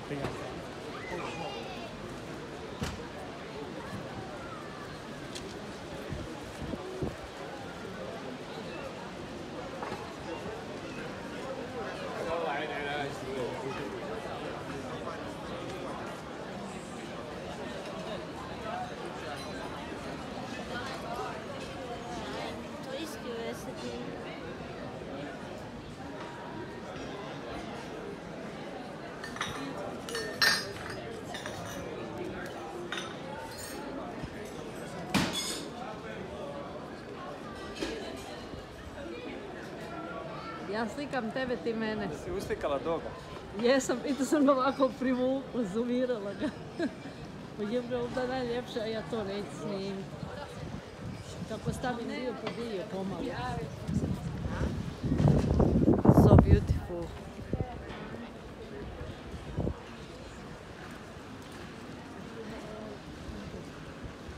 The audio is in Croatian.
Ja slikam tebe, ti mene. Si uslikala doga? Jesam, i to sam ovako privukla, zoomirala ga. Pođem ovdje najljepše, a ja to neću snimiti. Kako stavim dio po dio, pomalo. So beautiful.